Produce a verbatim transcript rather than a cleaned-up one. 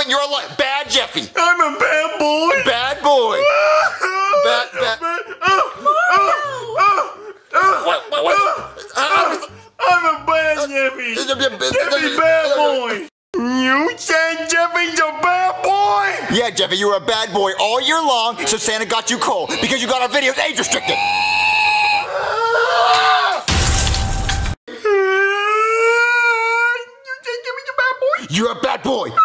but you're a li bad Jeffy. I'm a bad boy. Bad boy. bad, bad. What, what, what? Uh, I'm a bad Jeffy. Jeffy, bad boy. You said Jeffy's a bad boy? Yeah, Jeffy, you were a bad boy all year long, so Santa got you coal because you got our videos age restricted. You said Jeffy's a bad boy? You're a bad boy.